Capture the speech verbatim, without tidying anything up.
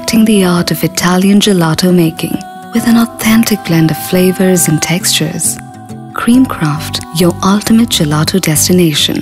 perfecting the art of Italian gelato making with an authentic blend of flavors and textures. Creamcraft, your ultimate gelato destination.